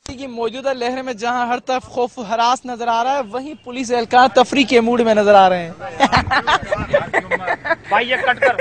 की मौजूदा लहर में जहां हर तरफ खौफ हरास नजर आ रहा है, वहीं पुलिस एहलकार तफरी के मूड में नजर आ रहे हैं। भाई ये कट कर